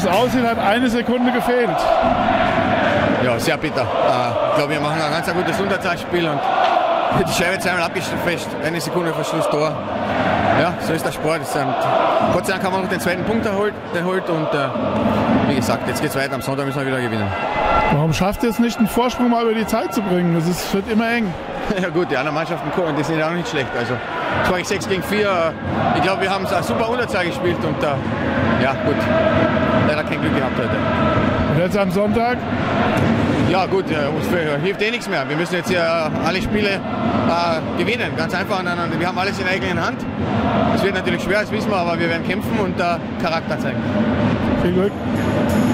es aussieht, hat eine Sekunde gefehlt. Ja, sehr bitter. Ich glaube, wir machen ein ganz gutes Unterzahlspiel und die Scheibe zweimal abgefälscht, eine Sekunde vor Schluss Tor. Ja, so ist der Sport. Gott sei Dank haben wir noch den zweiten Punkt erholt und wie gesagt, jetzt geht es weiter. Am Sonntag müssen wir wieder gewinnen. Warum schafft ihr es nicht, einen Vorsprung mal über die Zeit zu bringen? Wird immer eng. Ja gut, die anderen Mannschaften kommen, die sind ja auch nicht schlecht. Also jetzt war ich 6 gegen 4. Ich glaube, wir haben eine super Unterzahl gespielt und ja gut, leider kein Glück gehabt heute. Und jetzt am Sonntag? Ja gut, uns hilft eh nichts mehr. Wir müssen jetzt hier alle Spiele gewinnen, ganz einfach. Wir haben alles in der eigenen Hand. Es wird natürlich schwer, das wissen wir, aber wir werden kämpfen und Charakter zeigen. Viel Glück.